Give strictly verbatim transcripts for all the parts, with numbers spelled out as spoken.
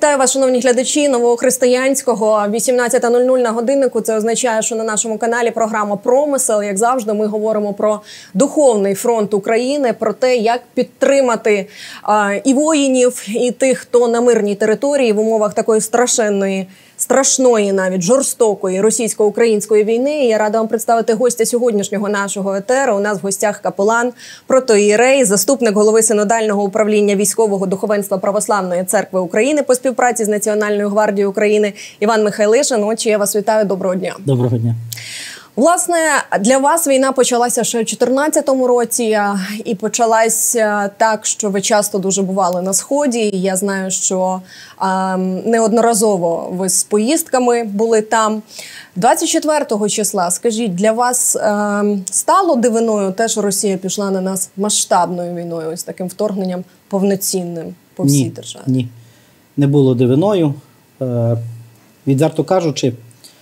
Вітаю вас, шановні глядачі Новохристиянського. вісімнадцята нуль нуль на годиннику. Це означає, що на нашому каналі програма «Промисел». Як завжди, ми говоримо про духовний фронт України, про те, як підтримати а, і воїнів, і тих, хто на мирній території в умовах такої страшенної, страшної, навіть жорстокої російсько-української війни. І я рада вам представити гостя сьогоднішнього нашого етеру. У нас в гостях капелан, протоієрей, заступник голови Синодального управління військового духовенства Православної церкви України по співпраці з Національною гвардією України Іван Михайлишин. Отче, я вас вітаю. Доброго дня. Доброго дня. Власне, для вас війна почалася ще у дві тисячі чотирнадцятому році і почалася так, що ви часто дуже бували на Сході. Я знаю, що е, неодноразово ви з поїздками були там. двадцять четвертого числа, скажіть, для вас е, стало дивиною те, що Росія пішла на нас масштабною війною, ось таким вторгненням повноцінним по всій ні, державі? Ні, не було дивиною. Е, відверто кажучи,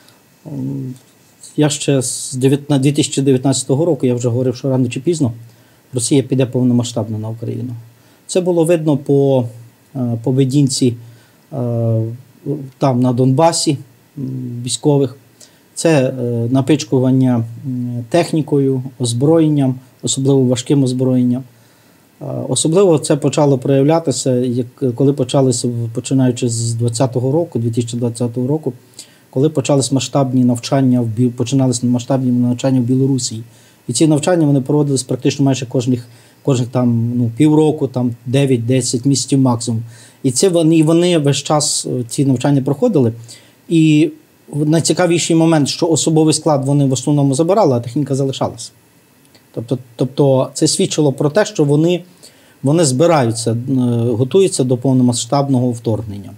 я ще з дві тисячі дев'ятнадцятого року, я вже говорив, що рано чи пізно Росія піде повномасштабно на Україну. Це було видно по поведінці там на Донбасі військових. Це напичкування технікою, озброєнням, особливо важким озброєнням. Особливо це почало проявлятися, як коли почалися, починаючи з двадцятого року, дві тисячі двадцятого року, коли почались масштабні навчання, починалися масштабні навчання в Білорусі. І ці навчання вони проводились практично майже кожних, кожних там, ну, півроку, там, дев'ять-десять місяців максимум. І це вони, вони весь час ці навчання проходили. І найцікавіший момент, що особовий склад вони в основному забирали, а техніка залишалася. Тобто, тобто це свідчило про те, що вони, вони збираються, готуються до повномасштабного вторгнення.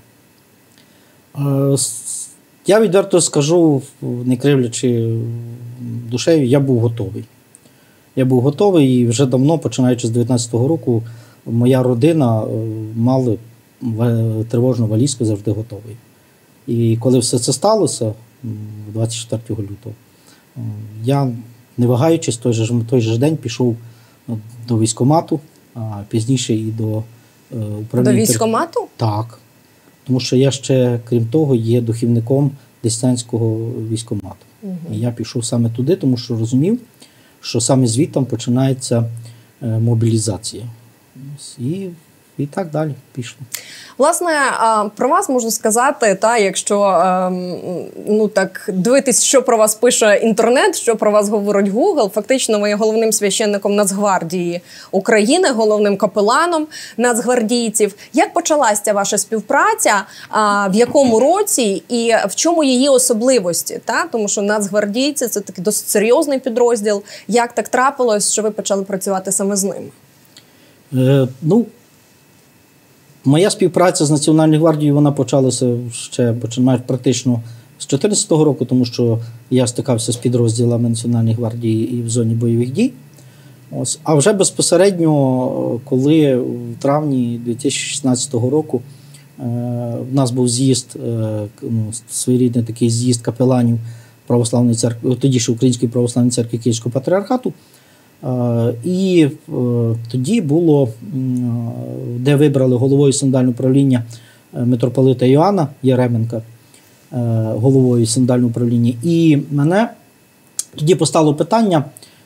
Я відверто скажу, не кривлячи душею, я був готовий. Я був готовий і вже давно, починаючи з дев'ятнадцятого року, моя родина мала тривожну валізку завжди готовий. І коли все це сталося, двадцять четвертого лютого, я, не вагаючись, той же, той же день пішов до військкомату, а пізніше і до управління. До військкомату? Так. Тому що я ще, крім того, є духівником Деснянського військкомату. Угу. І я пішов саме туди, тому що розумів, що саме звідти починається е, мобілізація. І, і так далі пішло. Власне, про вас можу сказати, та, якщо ну, так, дивитись, що про вас пише інтернет, що про вас говорить Google, фактично ви є головним священником Нацгвардії України, головним капеланом нацгвардійців. Як почалася ваша співпраця, в якому році і в чому її особливості? Та? Тому що нацгвардійці – це такий досить серйозний підрозділ. Як так трапилось, що ви почали працювати саме з ними? Е, ну, Моя співпраця з Національною гвардією, вона почалася ще починаючи практично з дві тисячі чотирнадцятого року, тому що я стикався з підрозділами Національної гвардії і в зоні бойових дій. Ось. А вже безпосередньо, коли в травні дві тисячі шістнадцятого року е, в нас був з'їзд, е, ну, своєрідний такий з'їзд капеланів Православної церкви, тоді ще Української Православної церкви Київського патріархату, і тоді було, де вибрали головою Синодального управління митрополита Іоанна Єременка, головою Синодального управління. І мене тоді постало питання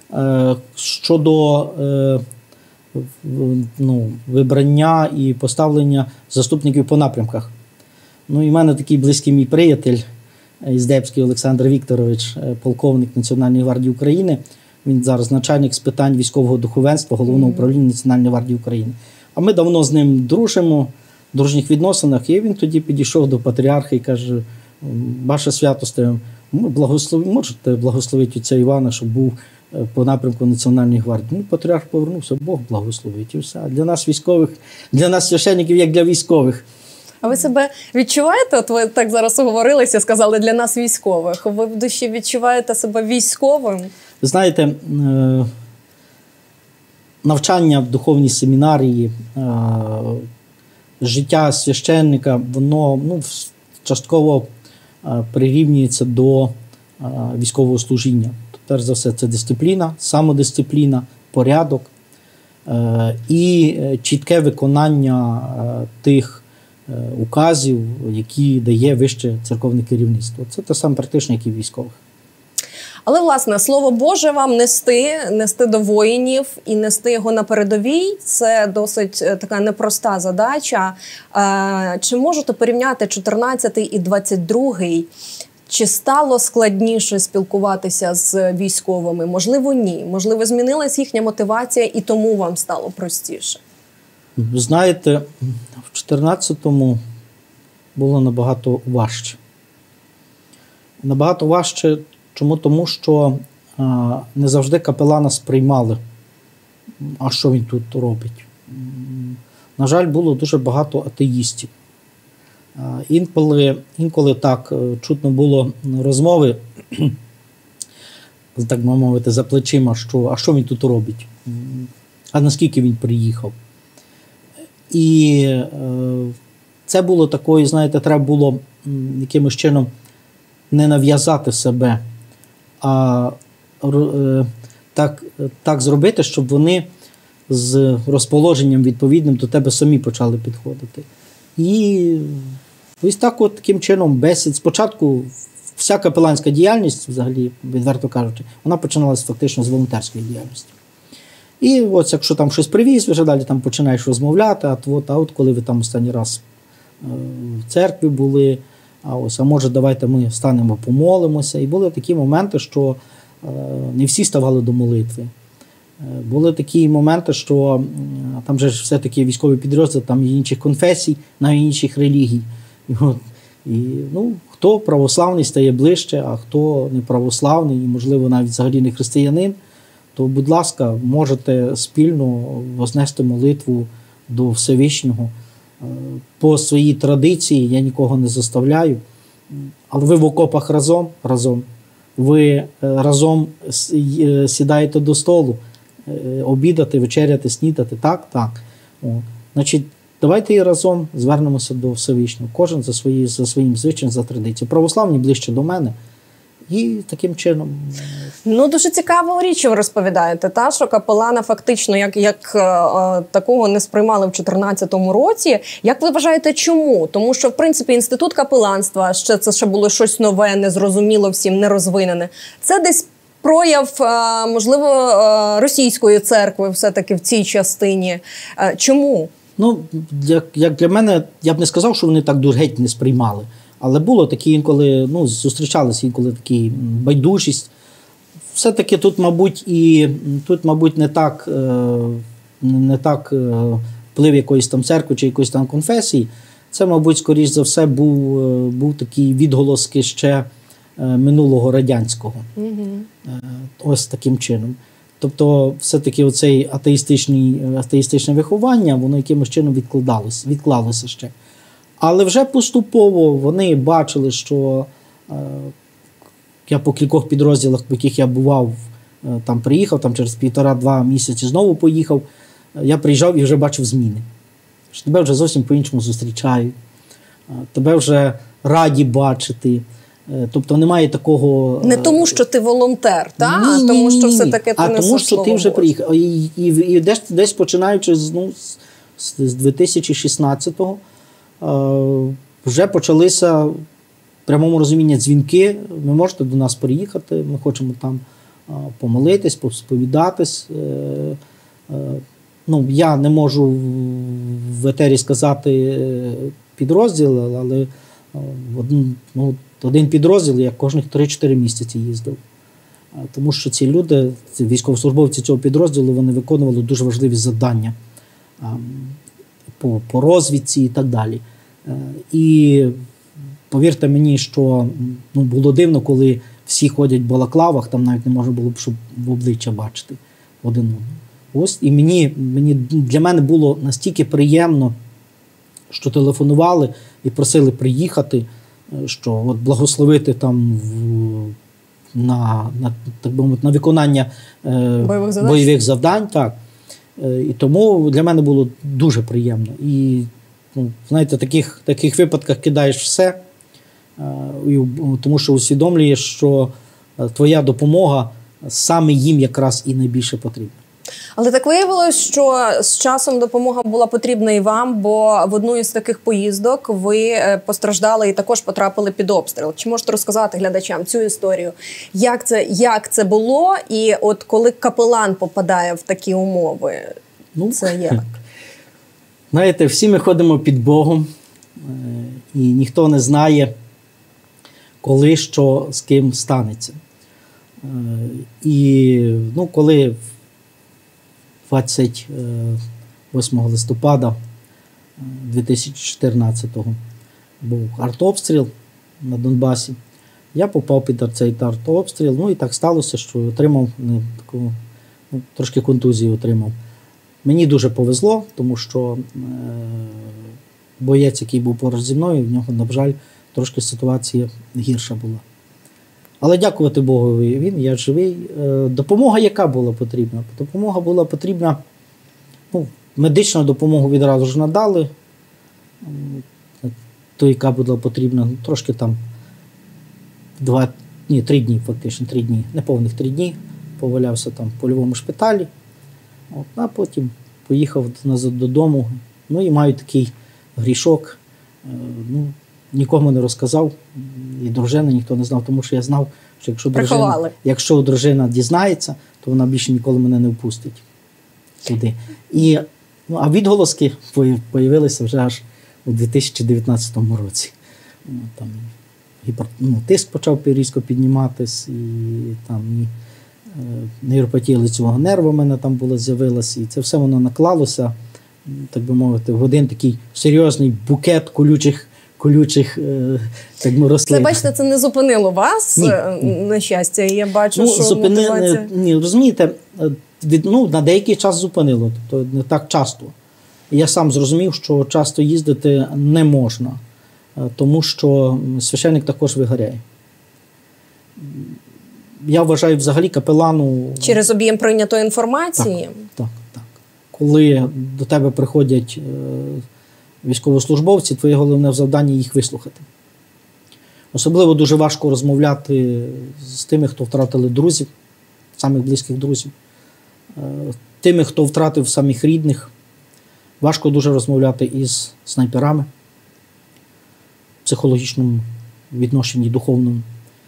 щодо ну, вибрання і поставлення заступників по напрямках. Ну, і в мене такий близький мій приятель Іздебський Олександр Вікторович, полковник Національної гвардії України. Він зараз начальник з питань військового духовенства Головного управління Національної гвардії України. А ми давно з ним дружимо, в дружніх відносинах. І він тоді підійшов до патріарха і каже: ваше святосте, благослови, можете благословити отця Івана, щоб був по напрямку Національної гвардії. Ну, патріарх повернувся, Бог благословить і все. А для нас військових, для нас священників, як для військових. А ви себе відчуваєте, от ви так зараз оговорилися, сказали, для нас військових, ви в душі відчуваєте себе військовим? Знаєте, навчання в духовній семінарії, життя священника, воно ну, частково прирівнюється до військового служіння. Перш за все, це дисципліна, самодисципліна, порядок і чітке виконання тих указів, які дає вище церковне керівництво. Це те саме практично, як і військових. Але, власне, Слово Боже вам нести, нести до воїнів і нести його на передовій – це досить така непроста задача. Чи можете порівняти чотирнадцятий і двадцять другий? Чи стало складніше спілкуватися з військовими? Можливо, ні. Можливо, змінилась їхня мотивація і тому вам стало простіше? Знаєте, в чотирнадцятому було набагато важче. Набагато важче, чому? Тому що а, не завжди капелана сприймали, а що він тут робить. На жаль, було дуже багато атеїстів. А, інколи, інколи так чутно було розмови, так би мовити, за плечима, що а що він тут робить, а наскільки він приїхав. І е, це було такою, знаєте, треба було якимось чином не нав'язати себе, а е, так, так зробити, щоб вони з розположенням відповідним до тебе самі почали підходити. І ось так от таким чином бесід. Спочатку вся капеланська діяльність, взагалі, відверто кажучи, вона починалася фактично з волонтерської діяльності. І от якщо там щось привіз, вже далі там починаєш розмовляти, а от, а от коли ви там останній раз е, в церкві були, а ось, а може давайте ми станемо помолимося. І були такі моменти, що е, не всі ставали до молитви. Е, були такі моменти, що е, там же ж все-таки військові підрозділи, там є інших конфесій, навіть інших релігій. І, от, і, ну, хто православний стає ближче, а хто не православний, і, можливо, навіть взагалі не християнин, то, будь ласка, можете спільно вознести молитву до Всевишнього. По своїй традиції я нікого не заставляю, але ви в окопах разом, разом. Ви разом сідаєте до столу, обідати, вечеряти, снідати, так, так. О. Значить, давайте і разом звернемося до Всевишнього. Кожен за, свої, за своїм звичаєм, за традицією. Православні ближче до мене. І таким чином. Ну, дуже цікаву річ ви розповідаєте, та, що капелана фактично як, як е, такого не сприймали в чотирнадцятому році. Як ви вважаєте, чому? Тому що, в принципі, інститут капеланства, ще це ще було щось нове, незрозуміло всім, нерозвинене. Це десь прояв, е, можливо, е, російської церкви все-таки в цій частині. Е, чому? Ну, як, як для мене, я б не сказав, що вони так дуже геть не сприймали. Але було такі інколи, ну, зустрічалися інколи такі байдужість. Все-таки тут, мабуть, і тут, мабуть, не так, не так вплив якоїсь там церкви чи якоїсь там конфесії. Це, мабуть, скоріш за все, був, був такий відголоски ще минулого радянського. Угу. Ось таким чином. Тобто, все-таки оцей атеїстичний, атеїстичне виховання, воно якимось чином відкладалося, відклалося ще. Але вже поступово вони бачили, що е, я по кількох підрозділах, в яких я бував, е, там приїхав, там через півтора-два місяці знову поїхав, е, я приїжджав і вже бачив зміни. Що тебе вже зовсім по-іншому зустрічають, е, тебе вже раді бачити. Е, тобто немає такого... Не тому, що ти волонтер, та? Ні, а тому, що ні, все-таки ти а несеш тому, що ти вже Боже. приїхав. І, і, і десь, десь починаючи з, ну, з, з дві тисячі шістнадцятого, вже почалися в прямому розумінні дзвінки. Ви можете до нас приїхати, ми хочемо там помолитись, посповідатись. Ну, я не можу в етері сказати підрозділ, але один, ну, один підрозділ я кожних три-чотири місяці їздив. Тому що ці люди, ці військовослужбовці цього підрозділу, вони виконували дуже важливі завдання по, по розвідці і так далі. І повірте мені, що ну, було дивно, коли всі ходять в балаклавах, там навіть не можна було б, щоб в обличчя бачити один одного. Ось, і мені, мені, для мене було настільки приємно, що телефонували і просили приїхати, що от благословити там в, на, на, так би мовити, на виконання е, бойових завдань. бойових завдань. Так. І тому для мене було дуже приємно. І, ну, знаєте, в таких, таких випадках кидаєш все, тому що усвідомлюєш, що твоя допомога саме їм якраз і найбільше потрібна. Але так виявилось, що з часом допомога була потрібна і вам, бо в одну із таких поїздок ви постраждали і також потрапили під обстріл. Чи можете розказати глядачам цю історію? Як це, як це було? І от коли капелан попадає в такі умови, ну, це як? Знаєте, всі ми ходимо під Богом, і ніхто не знає, коли що з ким станеться. І ну, коли двадцять восьмого листопада дві тисячі чотирнадцятого був артобстріл на Донбасі, я попав під цей артобстріл, ну і так сталося, що отримав не, таку, ну, трошки контузію отримав. Мені дуже повезло, тому що е, боєць, який був поруч зі мною, в нього, на жаль, трошки ситуація гірша була. Але дякувати Богу, він, я живий. Е, допомога яка була потрібна? Допомога була потрібна, ну, медичну допомогу відразу ж надали, то, яка була потрібна, трошки там два, ні, три дні фактично, три дні, неповних три дні, повалявся там в польовому шпиталі. От, а потім поїхав назад додому. Ну і маю такий грішок. Е, ну, нікому не розказав, і дружина ніхто не знав, тому що я знав, що якщо дружина, якщо дружина дізнається, то вона більше ніколи мене не впустить туди. І, ну, а відголоски появилися вже аж у дві тисячі дев'ятнадцятому році. Там, гіпер, ну, тиск почав різко підніматись, і там і нейропатія лицевого нерва в мене там була, з'явилася, і це все воно наклалося, так би мовити, в один такий серйозний букет колючих, колючих так би, рослин. Це, бачите, це не зупинило вас, ні, на щастя, і я бачу, ну, що зупини... мотивація... Ні, розумієте, від, ну, на деякий час зупинило, тобто не так часто. Я сам зрозумів, що часто їздити не можна, тому що священник також вигоряє. Я вважаю, взагалі, капелану... Через об'єм прийнятої інформації? Так, так, так. Коли до тебе приходять е, військовослужбовці, твоє головне завдання їх вислухати. Особливо дуже важко розмовляти з тими, хто втратили друзів, самих близьких друзів, е, тими, хто втратив самих рідних. Важко дуже розмовляти із снайперами в психологічному відношенні, духовному.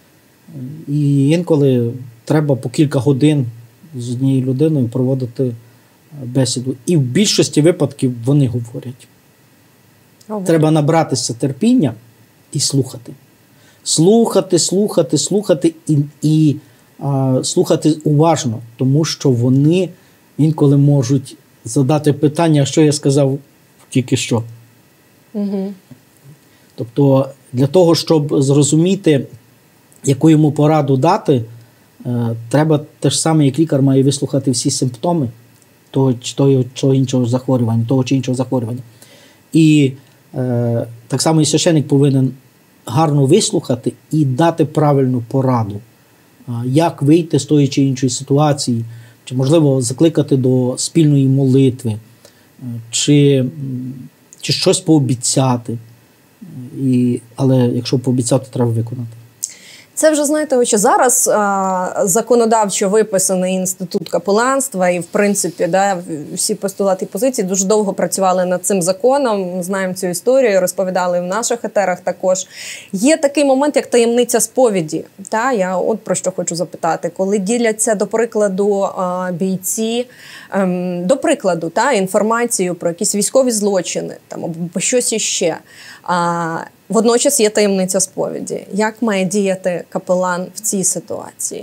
І інколи треба по кілька годин з однією людиною проводити бесіду. І в більшості випадків вони говорять. Ого. Треба набратися терпіння і слухати. Слухати, слухати, слухати і, і а, слухати уважно, тому що вони інколи можуть задати питання, що я сказав тільки що. Угу. Тобто для того, щоб зрозуміти, яку йому пораду дати, е, треба те ж саме, як лікар має вислухати всі симптоми того чи того, того іншого захворювання, того чи іншого захворювання. І е, так само і священик повинен гарно вислухати і дати правильну пораду, е, як вийти з тої чи іншої ситуації, чи, можливо, закликати до спільної молитви, е, чи, чи щось пообіцяти. І, але якщо пообіцяти, треба виконати. Це вже, знаєте, що зараз а, законодавчо виписаний інститут капеланства і, в принципі, да, всі постулати і позиції дуже довго працювали над цим законом. Ми знаємо цю історію, розповідали в наших етерах також. Є такий момент, як таємниця сповіді. Та? Я от про що хочу запитати. Коли діляться, до прикладу, а, бійці, ем, до прикладу, та, інформацію про якісь військові злочини там, або щось іще, а, водночас є таємниця сповіді. Як має діяти капелан в цій ситуації?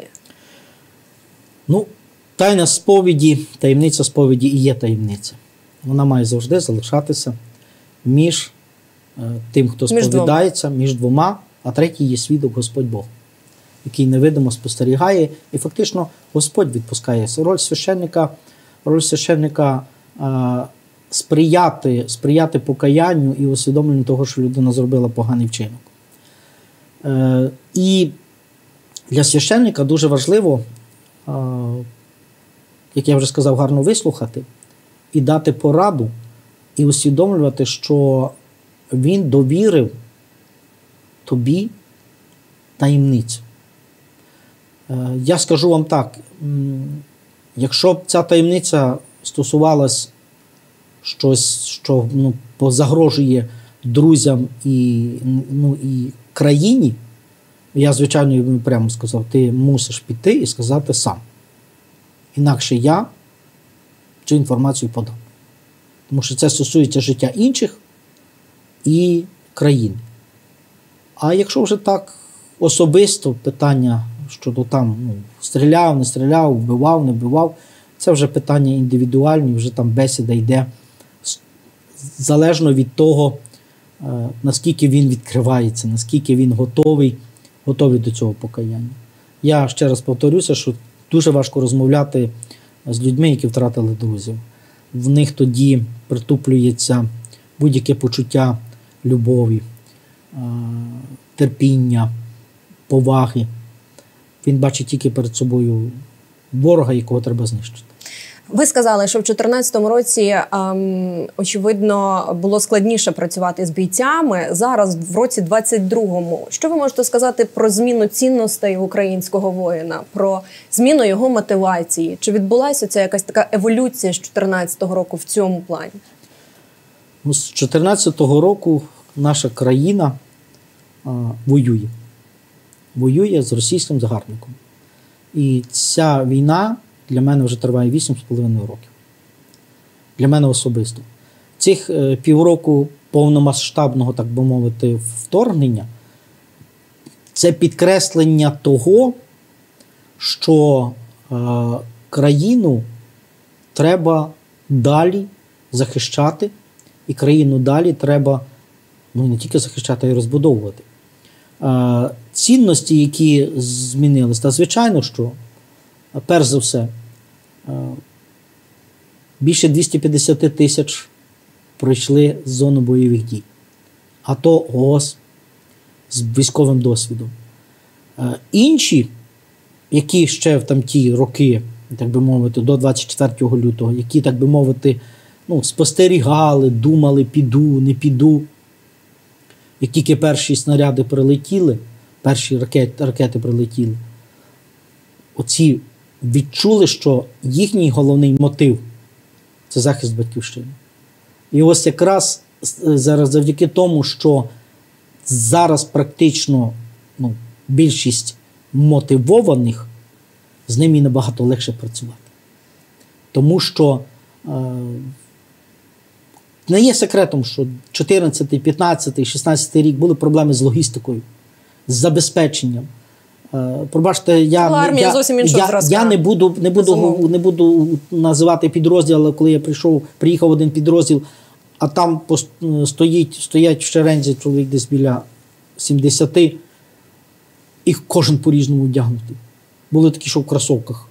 Ну, тайна сповіді, таємниця сповіді і є таємниця. Вона має завжди залишатися між е, тим, хто між сповідається, двома. між двома, а третій є свідок Господь Бог, який невидимо спостерігає, і фактично Господь відпускає. Роль священника, роль священника е, Сприяти, сприяти покаянню і усвідомленню того, що людина зробила поганий вчинок. Е, і для священника дуже важливо, е, як я вже сказав, гарно вислухати і дати пораду, і усвідомлювати, що він довірив тобі таємницю. Е, я скажу вам так, якщо б ця таємниця стосувалась щось, що ну, загрожує друзям і, ну, і країні, я, звичайно, йому прямо сказав, ти мусиш піти і сказати сам. Інакше я цю інформацію подам. Тому що це стосується життя інших і країни. А якщо вже так особисто питання щодо там, ну, стріляв, не стріляв, вбивав, не вбивав, це вже питання індивідуальні, вже там бесіда йде залежно від того, наскільки він відкривається, наскільки він готовий, готовий до цього покаяння. Я ще раз повторюся, що дуже важко розмовляти з людьми, які втратили друзів. В них тоді притуплюється будь-яке почуття любові, терпіння, поваги. Він бачить тільки перед собою ворога, якого треба знищити. Ви сказали, що в дві тисячі чотирнадцятому році, ем, очевидно, було складніше працювати з бійцями. Зараз, в році двадцять другому, що ви можете сказати про зміну цінностей українського воїна, про зміну його мотивації? Чи відбулася ця якась така еволюція з дві тисячі чотирнадцятого року в цьому плані? З дві тисячі чотирнадцятого року наша країна а, воює. Воює з російським загарбником. І ця війна для мене вже триває вісім з половиною років. Для мене особисто. Цих е, півроку повномасштабного, так би мовити, вторгнення – це підкреслення того, що е, країну треба далі захищати, і країну далі треба, ну, не тільки захищати, а й розбудовувати. Е, цінності, які змінились, та звичайно, що перш за все, більше двісті п'ятдесят тисяч пройшли з зону бойових дій. АТО, ООС з військовим досвідом. Інші, які ще в там ті роки, так би мовити, до двадцять четвертого лютого, які, так би мовити, ну, спостерігали, думали, піду, не піду. Як тільки перші снаряди прилетіли, перші ракети, ракети прилетіли, оці відчули, що їхній головний мотив – це захист батьківщини. І ось якраз зараз завдяки тому, що зараз практично, ну, більшість мотивованих, з ними набагато легше працювати. Тому що е, не є секретом, що чотирнадцятий, п'ятнадцятий, шістнадцятий рік були проблеми з логістикою, з забезпеченням. Пробачте, я, ну, я, я, я не буду, не, буду, не буду називати підрозділ, але коли я прийшов, приїхав в один підрозділ, а там стоїть, стоять в шерензі чоловік десь біля сімдесяти, і кожен по-різному вдягнутий. Були такі, що в кросовках.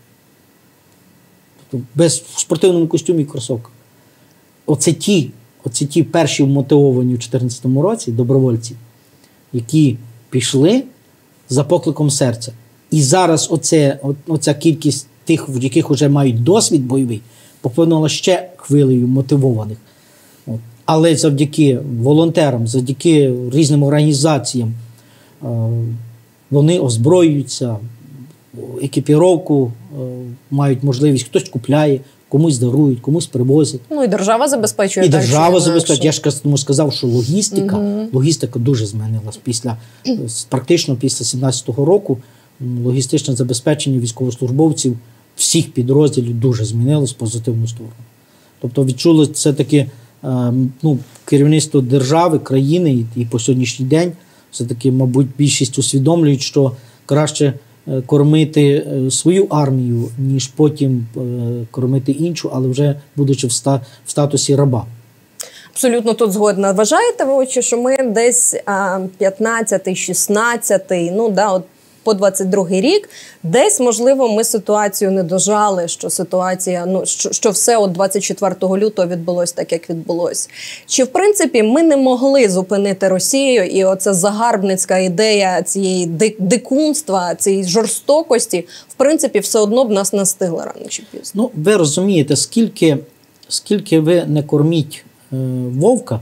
Тобто без в спортивному костюмі і в кросовках. Оце ті, оце ті перші вмотивовані у дві тисячі чотирнадцятому році добровольці, які пішли за покликом серця. І зараз оце, оця кількість тих, в яких вже мають досвід бойовий, поповнила ще хвилею мотивованих. От. Але завдяки волонтерам, завдяки різним організаціям, е, вони озброюються, екіпіровку е, мають можливість, хтось купляє, комусь дарують, комусь привозять. Ну і держава забезпечує. І так, держава забезпечує. Я ж тому сказав, що логістика, угу. логістика дуже змінилась після, практично після сімнадцятого року. Логістичне забезпечення військовослужбовців всіх підрозділів дуже змінилось в позитивну сторону. Тобто відчуло це таки ну, керівництво держави, країни і, і по сьогоднішній день все-таки, мабуть, більшість усвідомлюють, що краще кормити свою армію, ніж потім кормити іншу, але вже будучи в, ста, в статусі раба. Абсолютно тут згодна. Вважаєте ви, що ми десь п'ятнадцятий, шістнадцятий, ну да, от по двадцять другий рік, десь, можливо, ми ситуацію не дожали, що ситуація, ну, що, що все от двадцять четвертого лютого відбулось так, як відбулось. Чи, в принципі, ми не могли зупинити Росію, і оця загарбницька ідея цієї дикунства, цієї жорстокості, в принципі, все одно б нас настигла рано чи пізно? Ну, ви розумієте, скільки, скільки ви не корміть е, вовка,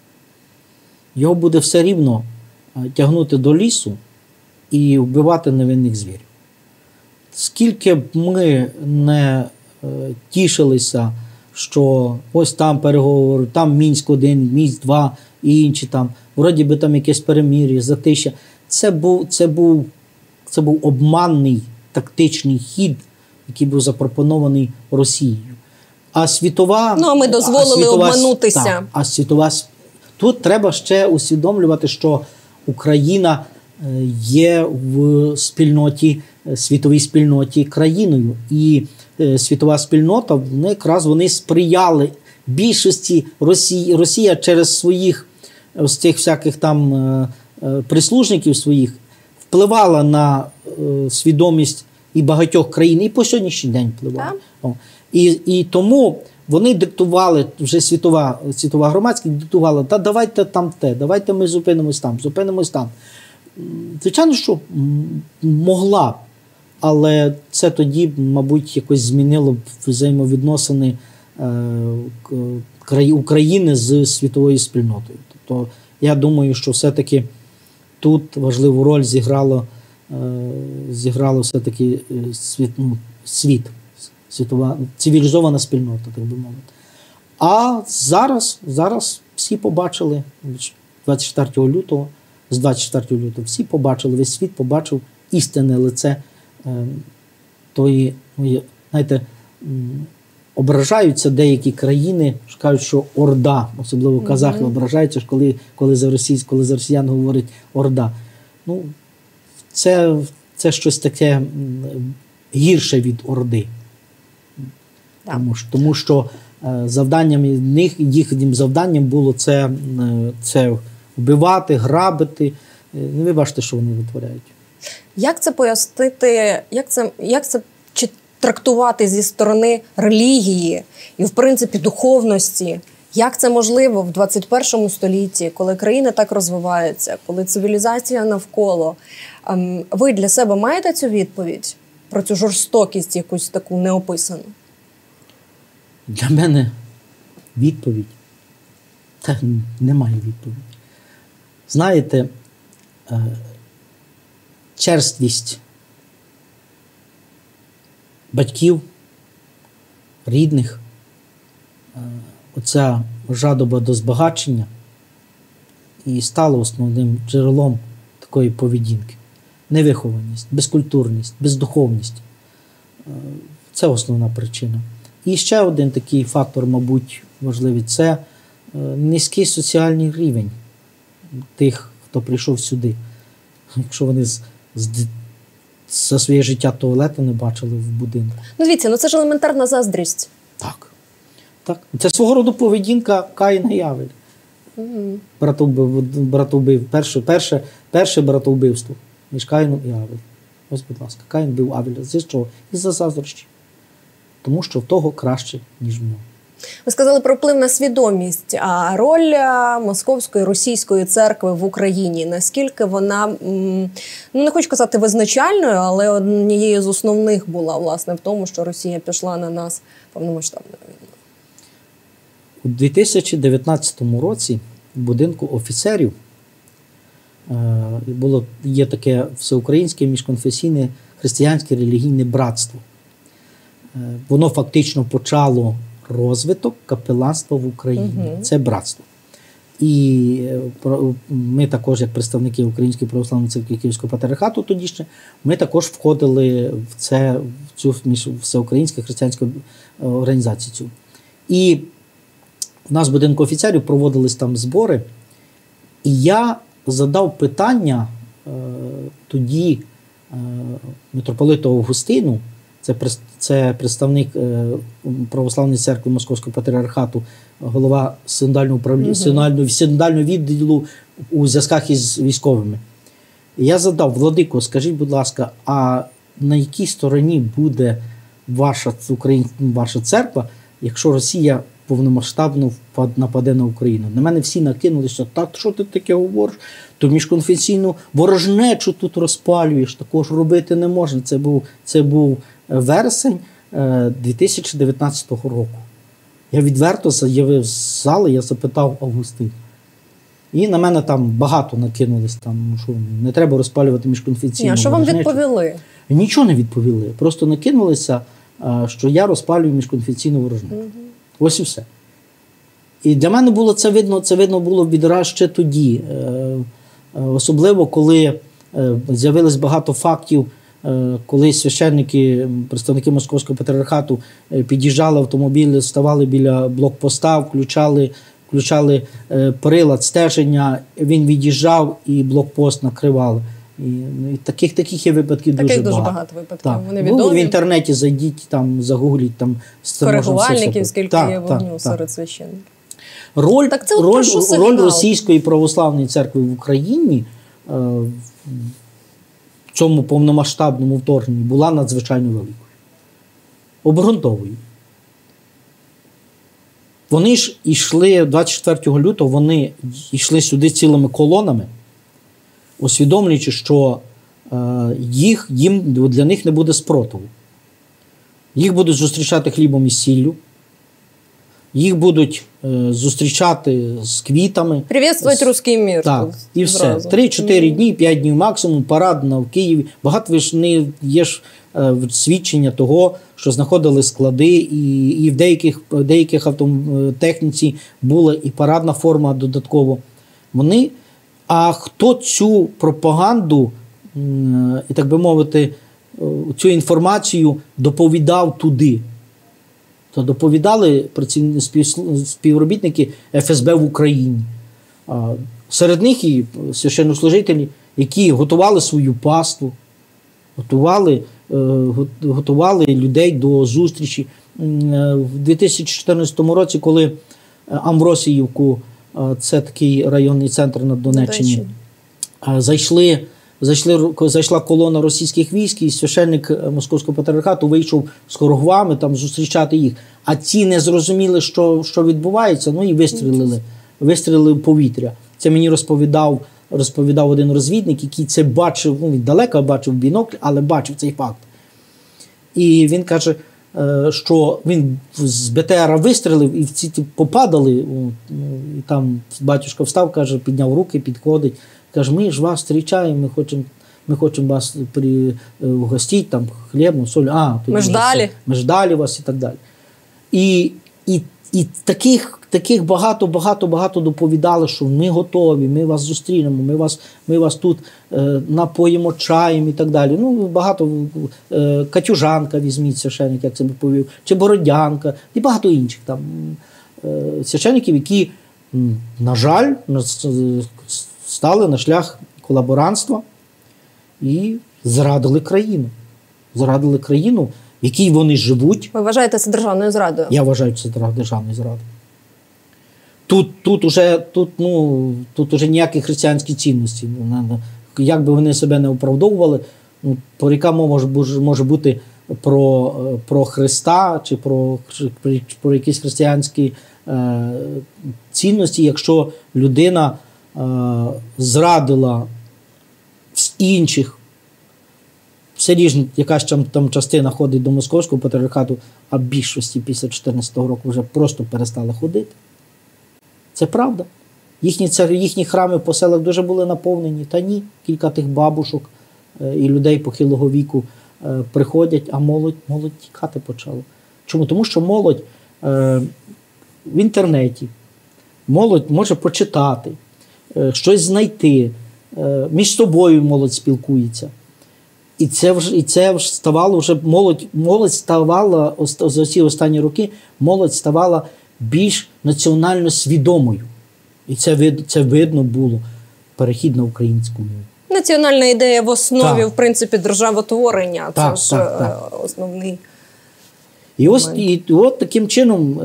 його буде все рівно е, тягнути до лісу і вбивати невинних звірів. Скільки б ми не тішилися, що ось там переговори, там Мінськ один, Мінськ два і інші там, вроді би там якесь перемир'я, затища. Це був, це був, це був обманний тактичний хід, який був запропонований Росією. А світова... Ну, а ми дозволили а світова, обманутися. Так, а світова... Тут треба ще усвідомлювати, що Україна є в спільноті, світовій спільноті країною. І світова спільнота, вони якраз вони сприяли більшості Росії. Росія через своїх з цих всяких там прислужників своїх впливала на свідомість і багатьох країн, і по сьогоднішній день впливала. О. І, і тому вони диктували, вже світова, світова громадськість диктувала, та давайте там те, давайте ми зупинимось там, зупинимось там. Звичайно, що могла б, але це тоді, мабуть, якось змінило б взаємовідносини е, України з світовою спільнотою. Тобто, я думаю, що все-таки тут важливу роль зіграло, е, зіграло все-таки світ, ну, світ, світова, цивілізована спільнота, так би мовити. А зараз, зараз всі побачили, двадцять четвертого лютого, з двадцять четвертого лютого всі побачили, весь світ побачив істинне лице е, тої, знаєте, ображаються деякі країни, що кажуть, що Орда, особливо казахи, mm-hmm. ображаються, коли, коли, за російсь, коли за росіян говорить Орда. Ну, це, це щось таке гірше від Орди. Yeah. Тому, тому що е, завданням них, їхнім завданням було це, е, це вбивати, грабити. Ну, ви бачите, що вони витворяють. Як це пояснити, як це, як це чи трактувати зі сторони релігії і, в принципі, духовності? Як це можливо в двадцять першому столітті, коли країна так розвивається, коли цивілізація навколо? Ви для себе маєте цю відповідь про цю жорстокість якусь таку неописану? Для мене відповідь? Та немає відповіді. Знаєте, черствість батьків, рідних, оця жадоба до збагачення і стала основним джерелом такої поведінки. Невихованість, безкультурність, бездуховність. Це основна причина. І ще один такий фактор, мабуть, важливий – це низький соціальний рівень тих, хто прийшов сюди. Якщо вони з, з, за своє життя туалету не бачили в будинку. Ну, дивіться, ну це ж елементарна заздрість. Так. так. Це свого роду поведінка Каїна і Авеля. Mm-hmm. Братовбив, братовбив, перше, перше, перше братовбивство між Каїном і Авелем. Ось, будь ласка, Каїн бив Авеля. За що? Із-за заздрощі. Тому що в того краще, ніж в нього. Ви сказали про вплив на свідомість, а роль Московської, Російської церкви в Україні, наскільки вона, ну не хочу казати визначальною, але однією з основних була, власне, в тому, що Росія пішла на нас повномасштабною війною? У дві тисячі дев'ятнадцятому році в будинку офіцерів було, є таке всеукраїнське міжконфесійне християнське релігійне братство. Воно фактично почало розвиток капеланства в Україні. Uh-huh. Це братство. І ми також, як представники Української православної церкви Київського патріархату тоді ще, ми також входили в, це, в цю всеукраїнську християнську організацію. І у нас в будинку офіцерів проводились там збори, і я задав питання е, тоді е, митрополиту Августину, Це, це представник е, Православної церкви Московського патріархату, голова синодального управління, uh-huh. синодального відділу у зв'язках із військовими. І я задав: владико, скажіть, будь ласка, а на якій стороні буде ваша, Україн, ваша церква, якщо Росія повномасштабно нападе на Україну? На мене всі накинулися: так, що ти таке говориш? То міжконфесійну ворожнечу тут розпалюєш, також робити не можна. Це був, це був вересень дві тисячі дев'ятнадцятого року. Я відверто заявив з зали, я запитав Августин. І на мене там багато накинулись, там, що не треба розпалювати міжконфесійну ворожнечу. А що вам відповіли? Нічого не відповіли. Просто накинулися що я розпалюю міжконфесійну ворожнечу. Угу. Ось і все. І для мене було це видно, це видно було відразу ще тоді. Особливо, коли з'явилось багато фактів, коли священники, представники Московського патріархату під'їжджали автомобілі, ставали біля блокпоста, включали, включали прилад стеження, він від'їжджав і блокпост накривали. І, і таких, таких є випадків таких дуже, дуже багато. багато випадків. Так. Вони відомі. В інтернеті зайдіть, там, загугліть, там коригувальників, скільки так, є вогню так, серед так. священників. Роль, так це роль, роль Російської православної церкви в Україні е, в цьому повномасштабному вторгненні була надзвичайно великою. Обґрунтовою. Вони ж йшли двадцять четвертого лютого, вони йшли сюди цілими колонами, усвідомлюючи, що е, їх, їм, для них не буде спротиву. Їх будуть зустрічати хлібом і сіллю, їх будуть е, зустрічати з квітами. Привітствувати русський мир. Так, і все. три-чотири дні, п'ять днів максимум, парад на в Києві. Багато ви ж не є ж е, свідчення того, що знаходили склади, і, і в деяких, деяких автотехніці була і парадна форма додатково. Вони, а хто цю пропаганду, е, і так би мовити, е, цю інформацію доповідав туди? То доповідали співробітники еф ес бе в Україні. Серед них і священнослужителі, які готували свою паству, готували, готували людей до зустрічі. В дві тисячі чотирнадцятому році, коли Амвросіївку, це такий районний центр на Донеччині, зайшли Зайшли, зайшла колона російських військ, і священник Московського патріархату вийшов з хоругвами там зустрічати їх. А ці не зрозуміли, що, що відбувається, ну і вистрілили, вистрілили в повітря. Це мені розповідав, розповідав один розвідник, який це бачив, ну він далеко бачив в бінокль, але бачив цей факт. І він каже, що він з бе те ера вистрілив, і ці попадали, і там батюшка встав, каже, підняв руки, підходить. Каже, ми ж вас зустрічаємо, ми хочемо, ми хочемо вас угостити, там, хлібом, солью. А, ми ждали. Ми ждали вас і так далі. І, і, і таких, таких багато-багато-багато доповідали, що ми готові, ми вас зустрінемо, ми вас, ми вас тут е, напоїмо чаєм і так далі. Ну, багато, е, Катюжанка візьміть священник, як це би повів, чи Бородянка, і багато інших там е, священників, які, на жаль, стали на шлях колаборантства і зрадили країну. Зрадили країну, в якій вони живуть. Ви вважаєте це державною зрадою? Я вважаю це державною зрадою. Тут, тут, уже, тут, ну, тут уже ніякі християнські цінності. Як би вони себе не оправдовували, ну, про яка мова може, може бути про, про Христа чи про, про, про якісь християнські е, цінності, якщо людина зрадила з інших, все різно, якась там, там частина ходить до Московського патріархату, а більшості після дві тисячі чотирнадцятого року вже просто перестали ходити. Це правда. Їхні, їхні храми по селах дуже були наповнені. Та ні, кілька тих бабушок і людей похилого віку приходять, а молодь, молодь тікати почала. Чому? Тому що молодь в інтернеті, молодь може почитати, щось знайти, між собою молодь спілкується. І це вже, і це вже ставало вже, молодь, молодь ставала, за ці останні роки, молодь ставала більш національно свідомою. І це, це видно було, перехід на українську мову. Національна ідея в основі, так. в принципі, державотворення. Так, це так, ж так. основний і ось, і от таким чином...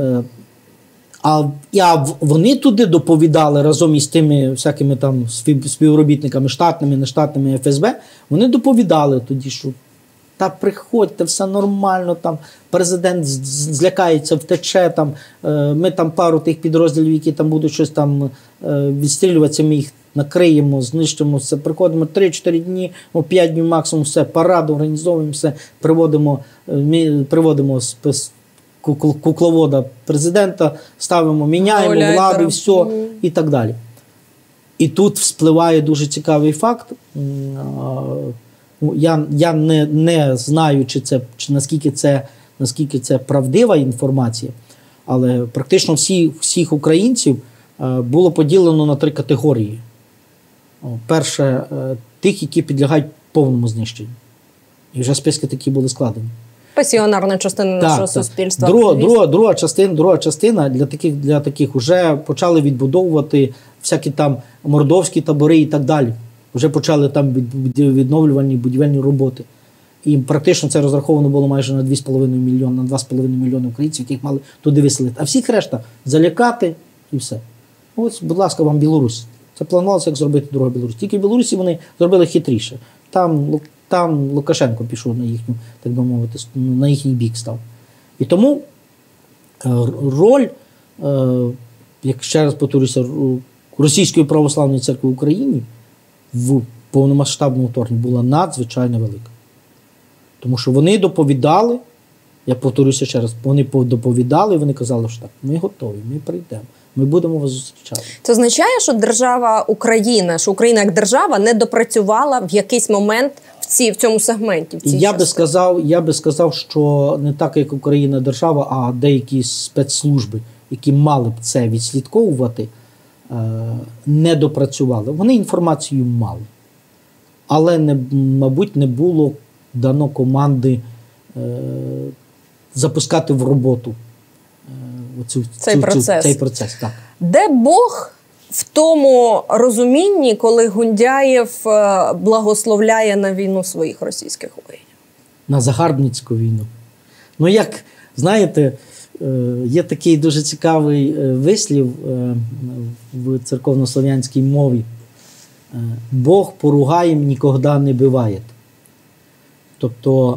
А, а вони туди доповідали разом із тими всякими там співробітниками штатними, нештатними еф ес бе, вони доповідали тоді, що та приходьте, все нормально, там президент злякається, втече, там, ми там пару тих підрозділів, які там будуть щось там відстрілюватися, ми їх накриємо, знищимо, все, приходимо три-чотири дні, п'ять днів максимум, все, парад організовуємо, все, приводимо, ми приводимо спис кукловода президента, ставимо, міняємо владу, все, mm. і так далі. І тут вспливає дуже цікавий факт. Я, я не, не знаю, чи це, чи наскільки це наскільки це правдива інформація, але практично всі, всіх українців було поділено на три категорії. Перше, тих, які підлягають повному знищенню. І вже списки такі були складені. Пасіонарна частина так, нашого так. суспільства. Друга, друга, друга, частина, друга частина для таких, для таких вже почали відбудовувати всякі там мордовські табори і так далі. Вже почали там відновлювальні будівельні роботи. І практично це розраховано було майже на два з половиною мільйони, на два з половиною мільйони українців, яких мали туди виселити. А всіх решта залякати і все. Ось, будь ласка, вам Білорусь. Це планувалося, як зробити другу Білорусь. Тільки в Білорусі вони зробили хитріше. Там, там Лукашенко пішов на їхню, так би мовити, на їхній бік став. І тому роль, як ще раз повторюся, Російської православної церкви в Україні в повномасштабному вторгненні була надзвичайно велика. Тому що вони доповідали, я повторюся ще раз, вони доповідали, вони казали, що так, ми готові, ми прийдемо, ми будемо вас зустрічати. Це означає, що держава Україна, що Україна як держава не допрацювала в якийсь момент в, ці, в цьому сегменті? В цій я, би сказав, я би сказав, що не так, як Україна держава, а деякі спецслужби, які мали б це відслідковувати, не допрацювали. Вони інформацію мали. Але, не, мабуть, не було дано команди е, запускати в роботу е, цю, цей, цю, процес. Цю, цей процес. Так. Де Бог в тому розумінні, коли Гундяєв благословляє на війну своїх російських воїнів? На загарбницьку війну. Ну, як, знаєте, е, є такий дуже цікавий вислів е, в церковнослов'янській мові. Е, Бог поругаєм нікогда не биває. Тобто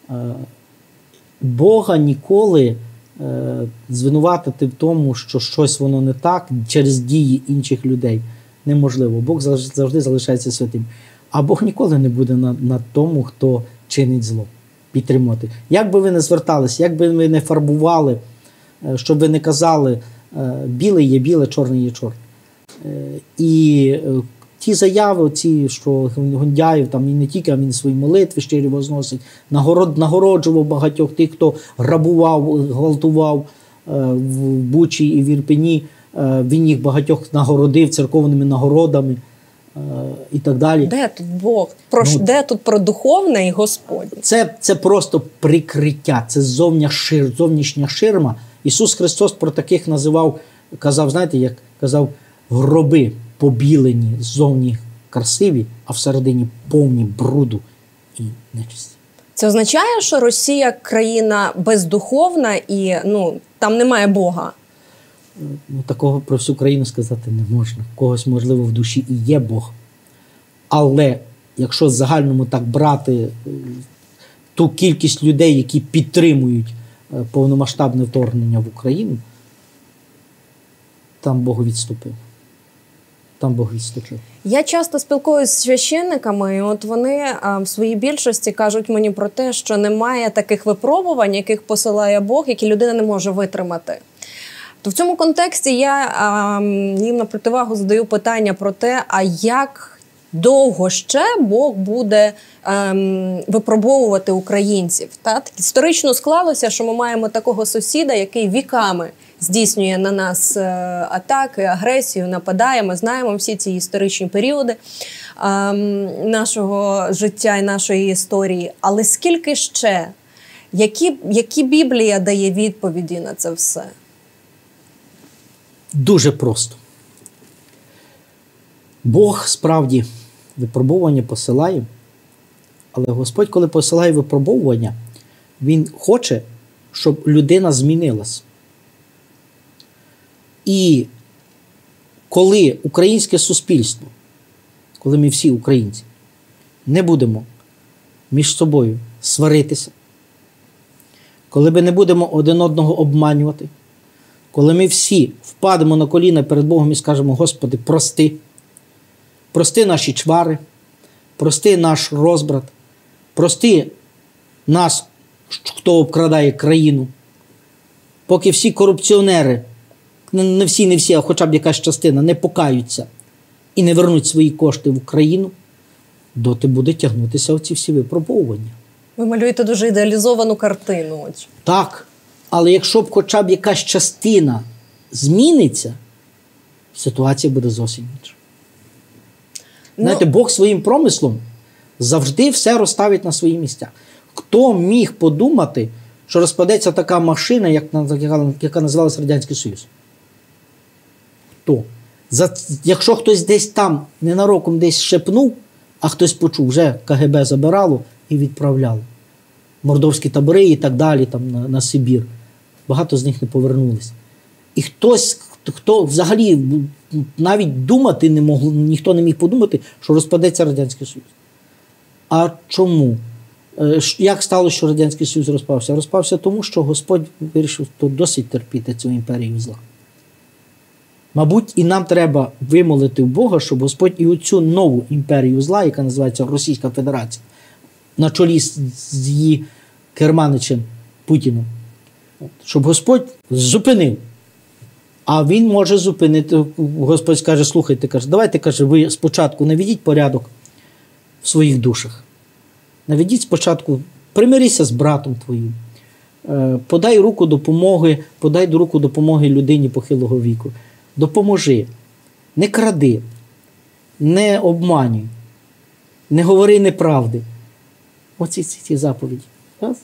Бога ніколи звинуватити в тому, що щось воно не так через дії інших людей неможливо. Бог завжди залишається святим. А Бог ніколи не буде на, на тому, хто чинить зло, підтримувати. Як би ви не зверталися, як би ви не фарбували, щоб ви не казали, біле є біле, чорне є чорне. І ті заяви, ці, що Гундяєв, там, і не тільки, а він свої молитви щирі возносить, нагород, нагороджував багатьох тих, хто грабував, гвалтував е, в Бучі і в Ірпені, е, він їх багатьох нагородив церковними нагородами е, і так далі. Де тут Бог? Про, ну, де тут про духовне і Господнє? Це, це просто прикриття, це зовня шир, зовнішня ширма. Ісус Христос про таких називав, казав, знаєте, як казав, гроби побілені, ззовні красиві, а всередині повні бруду і нечисті. Це означає, що Росія країна бездуховна і ну, там немає Бога? Ну, такого про всю країну сказати не можна. Когось, можливо, в душі і є Бог. Але якщо в загальному так брати ту кількість людей, які підтримують повномасштабне вторгнення в Україну, там Бог відступив. Там Бог відступив. Я часто спілкуюся з священниками, і от вони а, в своїй більшості кажуть мені про те, що немає таких випробувань, яких посилає Бог, які людина не може витримати. То в цьому контексті я а, їм на противагу задаю питання про те, а як довго ще Бог буде ем, випробовувати українців. Так? Історично склалося, що ми маємо такого сусіда, який віками здійснює на нас атаки, агресію, нападає. Ми знаємо всі ці історичні періоди ем, нашого життя і нашої історії. Але скільки ще? Які, які Біблія дає відповіді на це все? Дуже просто. Бог справді випробовування посилає, але Господь, коли посилає випробовування, Він хоче, щоб людина змінилась. І коли українське суспільство, коли ми всі українці, не будемо між собою сваритися, коли ми не будемо один одного обманювати, коли ми всі впадемо на коліна перед Богом і скажемо: Господи, прости, прости наші чвари, прости наш розбрат, прости нас, хто обкрадає країну, поки всі корупціонери, не всі, не всі, а хоча б якась частина, не покаються і не вернуть свої кошти в Україну, доти буде тягнутися оці всі випробовування. Ви малюєте дуже ідеалізовану картину. От. Так, але якщо б хоча б якась частина зміниться, ситуація буде зовсім інша. Ну, знаєте, Бог своїм промислом завжди все розставить на свої місця. Хто міг подумати, що розпадеться така машина, як, яка, яка називалась Радянський Союз? Хто? За, якщо хтось десь там ненароком десь шепнув, а хтось почув, вже КГБ забирало і відправляло. Мордовські табори і так далі, там, на, на Сибір. Багато з них не повернулись. І хтось, хто взагалі навіть думати не мог, ніхто не міг подумати, що розпадеться Радянський Союз. А чому? Як сталося, що Радянський Союз розпався? Розпався тому, що Господь вирішив то досить терпіти цю імперію зла. Мабуть, і нам треба вимолити в Бога, щоб Господь і оцю нову імперію зла, яка називається Російська Федерація, на чолі з, з її керманичем Путіним, щоб Господь зупинив. А він може зупинити. Господь каже, слухайте, каже, давайте, каже, ви спочатку наведіть порядок в своїх душах. Наведіть спочатку, примирися з братом твоїм, подай руку допомоги, подай руку допомоги людині похилого віку. Допоможи, не кради, не обманюй, не говори неправди. Оці ці, ці заповіді. Раз.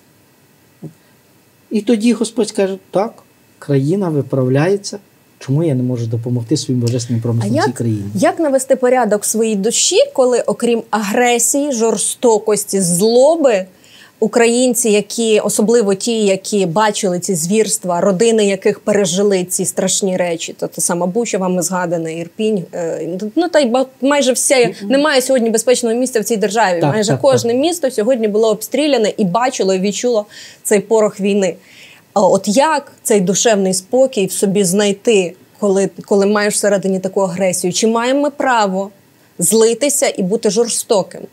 І тоді Господь каже, так, країна виправляється, чому я не можу допомогти своїм божественним промислам в цій країні? Як навести порядок в своїй душі, коли, окрім агресії, жорстокості, злоби, українці, які, особливо ті, які бачили ці звірства, родини яких пережили ці страшні речі, то та сама Буча, вами згадана, Ірпінь, ну та й майже все, немає сьогодні безпечного місця в цій державі. Так, майже так, кожне так. місто сьогодні було обстріляне і бачило, і відчуло цей порох війни. А от як цей душевний спокій в собі знайти, коли, коли маєш всередині таку агресію? Чи маємо ми право злитися і бути жорстоким?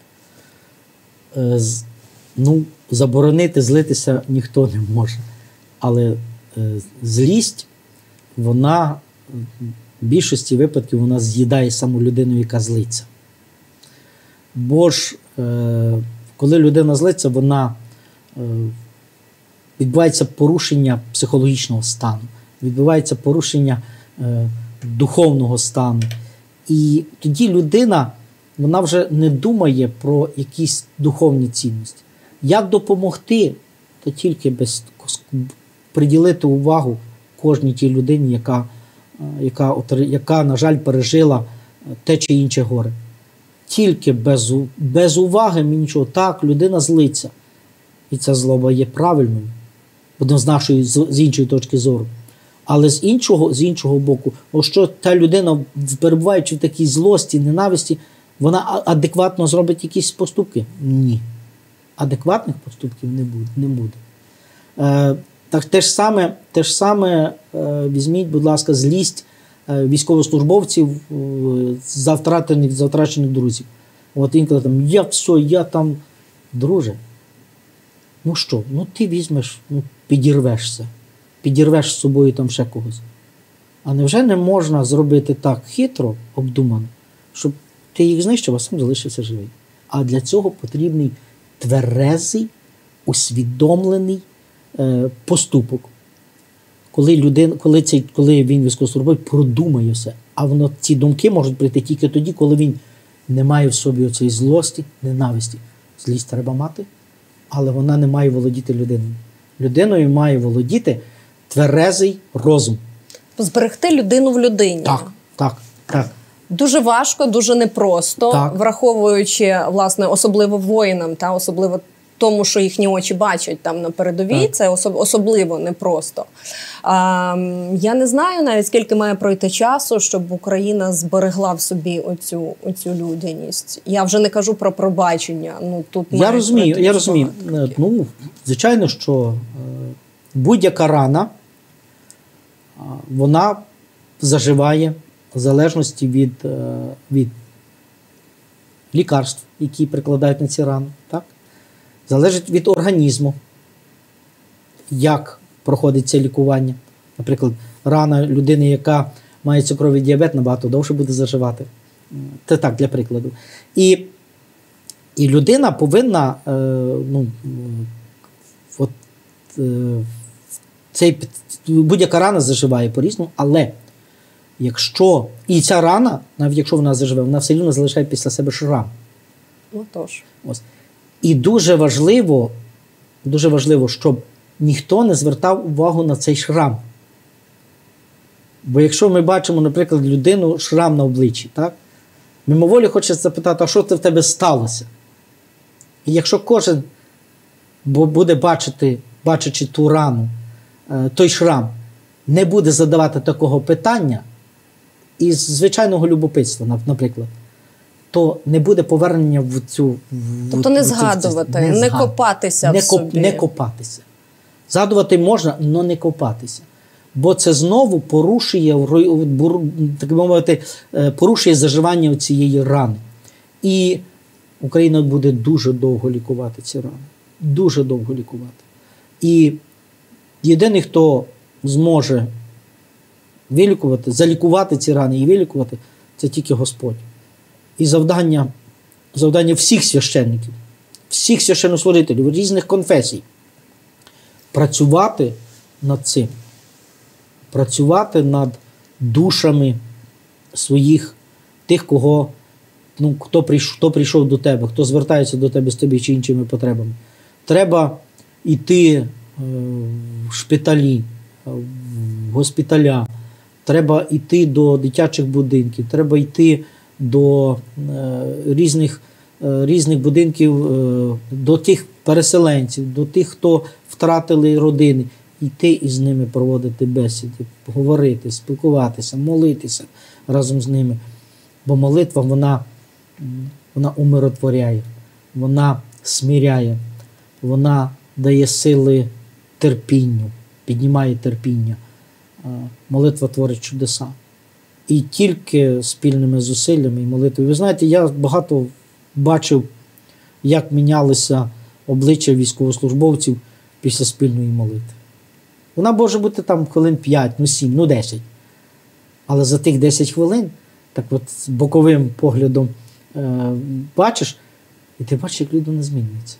Е, з, ну, заборонити злитися ніхто не може. Але е, злість, вона в більшості випадків вона з'їдає саму людину, яка злиться. Бо ж, е, коли людина злиться, вона е, відбувається порушення психологічного стану, відбувається порушення е, духовного стану. І тоді людина, вона вже не думає про якісь духовні цінності. Як допомогти? Та тільки без приділити увагу кожній тій людині, яка, яка, яка, на жаль, пережила те чи інше горе. Тільки без, без уваги ми нічого. Так, людина злиться. І ця злоба є правильною, з нашої, з іншої точки зору. Але з іншого, з іншого боку, ось що та людина, перебуваючи в такій злості, ненависті, вона адекватно зробить якісь поступки? Ні. Адекватних поступків не буде. Не буде. Е, так, те ж саме, те ж саме е, візьміть, будь ласка, злість е, військовослужбовців е, за втрачених, за втрачених друзів. От інколи там, я все, я там, друже. Ну що, ну ти візьмеш, ну підірвешся. Підірвеш з собою там ще когось. А невже не можна зробити так хитро, обдумано, щоб ти їх знищив, а сам залишився живий? А для цього потрібний тверезий, усвідомлений е, поступок. Коли, людина, коли, цей, коли він військовослужбовець продумає все. А воно, ці думки можуть прийти тільки тоді, коли він не має в собі оцієї злості, ненависті. Злість треба мати, але вона не має володіти людиною. Людиною має володіти тверезий розум. Зберегти людину в людині. Так, так, так. Дуже важко, дуже непросто, так. Враховуючи, власне, особливо воїнам, та особливо тому, що їхні очі бачать там на передовій, так. Це особ- особливо непросто. А, я не знаю навіть, скільки має пройти часу, щоб Україна зберегла в собі оцю, оцю людяність. Я вже не кажу про пробачення. Ну, тут я розумію, я розумію. Ну, звичайно, що е, будь-яка рана, е, вона заживає в залежності від, е, від лікарств, які прикладають на ці рани. Так? Залежить від організму, як проходить це лікування. Наприклад, рана людини, яка має цукровий діабет, набагато довше буде заживати. Це так, для прикладу. І, І людина повинна, е, ну, от, е, цей, будь-яка рана заживає по-різному, але якщо, і ця рана, навіть якщо вона заживе, вона все рівно залишає після себе шрам. Ну, тож. Ось. І дуже важливо, дуже важливо, щоб ніхто не звертав увагу на цей шрам. Бо якщо ми бачимо, наприклад, людину, шрам на обличчі, так? Мимоволі хочеться запитати, а що це в тебе сталося? І якщо кожен буде бачити, бачачи ту рану, той шрам, не буде задавати такого питання, із звичайного любопитства, наприклад, то не буде повернення в цю... В, тобто не в цю, згадувати, не, не згад... копатися не в собі. Коп, не копатися. Згадувати можна, але не копатися. Бо це знову порушує, так би мовити, порушує заживання цієї рани. І Україна буде дуже довго лікувати ці рани. Дуже довго лікувати. І єдиний, хто зможе вилікувати, залікувати ці рани і вилікувати, це тільки Господь. І завдання, завдання всіх священників, всіх священнослужителів різних конфесій працювати над цим. Працювати над душами своїх, тих, кого, ну, хто прийшов, хто прийшов до тебе, хто звертається до тебе з тими чи іншими потребами. Треба йти в шпиталі, в госпіталя, треба йти до дитячих будинків, треба йти до різних, різних будинків, до тих переселенців, до тих, хто втратили родини. Йти із ними проводити бесіди, говорити, спілкуватися, молитися разом з ними. Бо молитва, вона, вона умиротворяє, вона смиряє, вона дає сили терпінню, піднімає терпіння. Молитва творить чудеса. І тільки спільними зусиллями і молитвою. Ви знаєте, я багато бачив, як мінялися обличчя військовослужбовців після спільної молитви. Вона може бути там хвилин п'ять, ну сім, ну десять. Але за тих десять хвилин, так от боковим поглядом е, бачиш, і ти бачиш, як людина змінюється.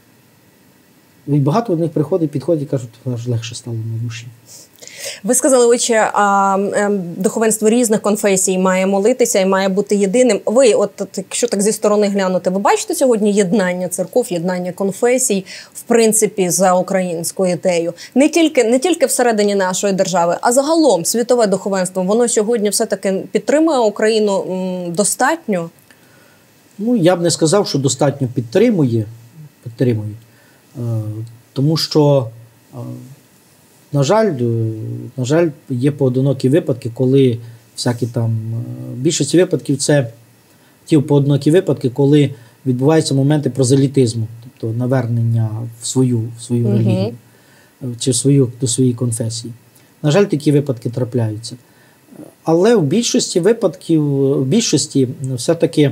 І багато в них приходить, підходять і кажуть, аж легше стало на душі. Ви сказали, отче, духовенство різних конфесій має молитися і має бути єдиним. Ви, от якщо так зі сторони глянути, ви бачите сьогодні єднання церков, єднання конфесій, в принципі, за українську ідею? Не тільки, не тільки всередині нашої держави, а загалом світове духовенство, воно сьогодні все-таки підтримує Україну достатньо? Ну, я б не сказав, що достатньо підтримує, підтримує. Тому що, на жаль, на жаль, є поодинокі випадки, коли всякі там, більшість випадків це ті поодинокі випадки, коли відбуваються моменти прозелітизму, тобто навернення в свою, в свою угу. релігію чи в свою, до своєї конфесії. На жаль, такі випадки трапляються. Але в більшості випадків, в більшості все-таки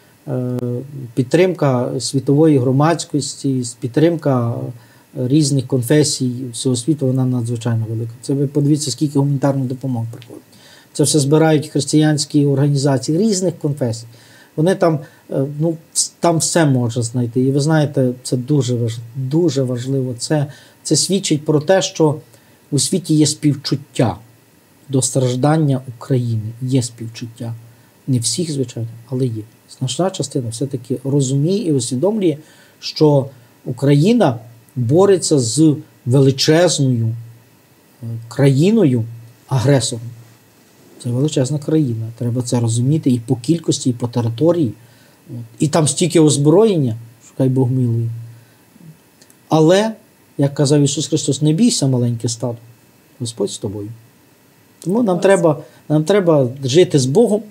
підтримка світової громадськості, підтримка різних конфесій всього світу, вона надзвичайно велика. Це ви подивіться, скільки гуманітарної допомоги приходить. Це все збирають християнські організації різних конфесій. Вони там, ну, там все можна знайти. І ви знаєте, це дуже важливо. Дуже важливо. Це, це свідчить про те, що у світі є співчуття до страждання України. Є співчуття. Не всіх, звичайно, але є. Значна частина все-таки розуміє і усвідомлює, що Україна бореться з величезною країною-агресором. Це величезна країна. Треба це розуміти і по кількості, і по території. І там стільки озброєння, що хай Бог милує. Але, як казав Ісус Христос, не бійся, маленьке стадо, Господь з тобою. Тому нам треба, нам треба жити з Богом,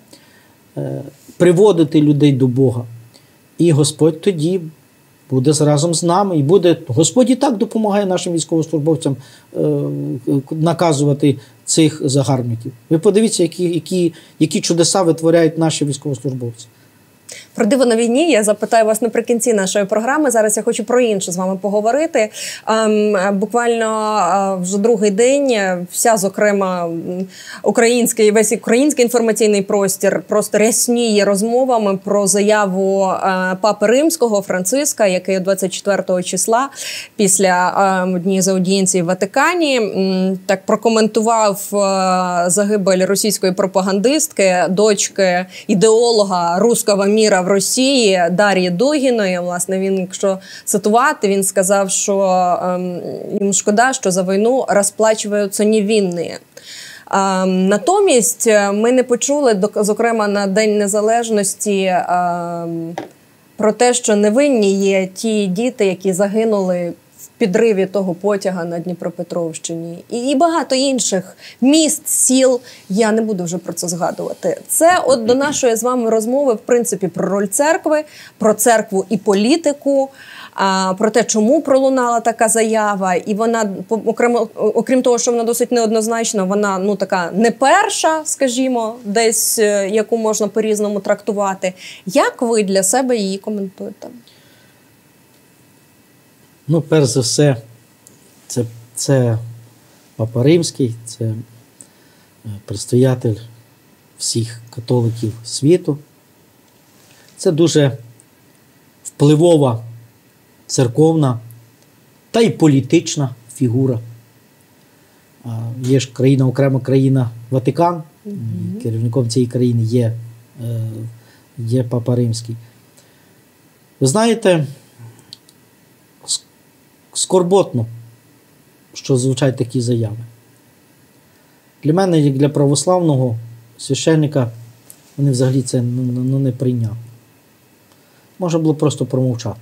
приводити людей до Бога. І Господь тоді буде разом з нами. І буде, Господь і так допомагає нашим військовослужбовцям е, наказувати цих загарбників. Ви подивіться, які, які, які чудеса витворяють наші військовослужбовці. Про диво на війні я запитаю вас наприкінці нашої програми. Зараз я хочу про інше з вами поговорити. Ем, буквально е, вже другий день вся, зокрема, український, весь український інформаційний простір просто рясніє розмовами про заяву е, Папи Римського Франциска, який двадцять четвертого числа після е, однієї з аудієнцій в Ватикані м, так прокоментував е, загибель російської пропагандистки, дочки ідеолога руського міра в Росії Дар'ї Дугіної. Власне, він, якщо цитувати, він сказав, що ем, їм шкода, що за війну розплачуються невинні. Ем, натомість ми не почули, зокрема на День Незалежності, ем, про те, що невинні є ті діти, які загинули в підриві того потяга на Дніпропетровщині. І багато інших міст, сіл. Я не буду вже про це згадувати. Це от до нашої з вами розмови, в принципі, про роль церкви, про церкву і політику, про те, чому пролунала така заява. І вона, окремо, окрім того, що вона досить неоднозначна, вона, ну, така не перша, скажімо, десь, яку можна по-різному трактувати. Як ви для себе її коментуєте? Ну, перш за все, це, це Папа Римський, це предстоятель всіх католиків світу. Це дуже впливова церковна та й політична фігура. Є ж країна, окрема країна Ватикан, mm-hmm. керівником цієї країни є, є Папа Римський. Ви знаєте, скорботно, що звучать такі заяви. Для мене, як для православного священника, вони взагалі це ну, ну, не прийняли. Можна було просто промовчати,